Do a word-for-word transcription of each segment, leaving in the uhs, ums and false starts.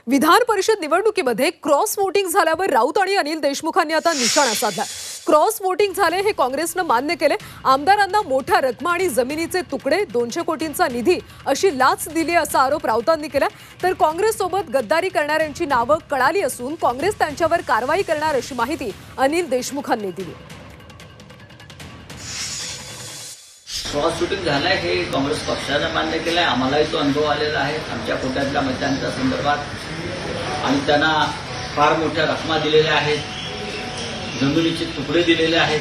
विधान परिषद निवडणुकीमध्ये cross voting झाल्यावर राऊत आणि अनिल देशमुखांनी आता निशाणा साधला। क्रॉस वोटिंग झाले हे काँग्रेसने मान्य केले। आमदारांना मोठ्या रकमा आणि जमिनीचे तुकडे दोनशे कोटींचा निधी अशी लाच दिली असा आरोप राऊतांनी केला। तर काँग्रेस सोबत गद्दारी करणाऱ्यांची नावे कळाली असून काँग्रेस त्यांच्यावर कारवाई करणार अशी माहिती अनिल देशमुखांनी दिली। क्रॉस शूटिंग झालाय हे काँग्रेस पक्षाने मान्य केलंय। आम्हालाही तो अनुभव आलेला आहे आमच्या कोट्यातल्या मतदारांच्या संदर्भात आणि त्यांना फार मोठ्या रकमा दिलेल्या आहेत, जमिनीचे तुकडे दिलेले आहेत।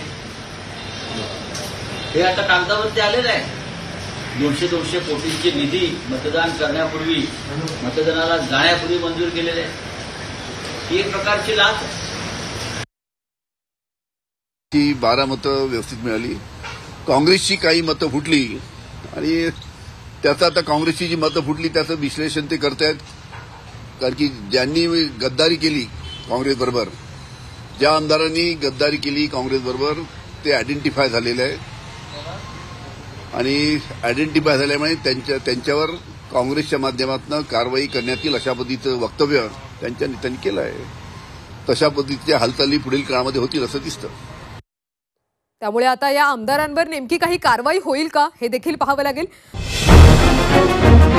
हे आता कागदावरती आलेलं आहे। दोनशे दोनशे कोटींचे निधी मतदान करण्यापूर्वी मतदानाला जाण्यापूर्वी मंजूर केलेले आहे। ही एक प्रकारची लाच आहे। ती बारा मतं व्यवस्थित मिळाली। काँग्रेसची काही मतं फुटली आणि त्याचं आता काँग्रेसची जी मतं फुटली त्याचं विश्लेषण ते करतायत। कारण की ज्यांनी गद्दारी केली काँग्रेसबरोबर, ज्या आमदारांनी गद्दारी केली काँग्रेसबरोबर ते आयडेंटिफाय झालेले आहे आणि आयडेंटिफाय झाल्यामुळे त्यांच्या त्यांच्यावर काँग्रेसच्या माध्यमातून कारवाई करण्यात येईल अशा पद्धतीचं वक्तव्य त्यांच्या नेत्यांनी केलं आहे। तशा पद्धतीच्या हालचाली पुढील काळामध्ये होतील असं दिसतं। त्यामुळे आता या आमदारांवर नेमकी काही कारवाई होईल का हे देखील पाहावं लागेल।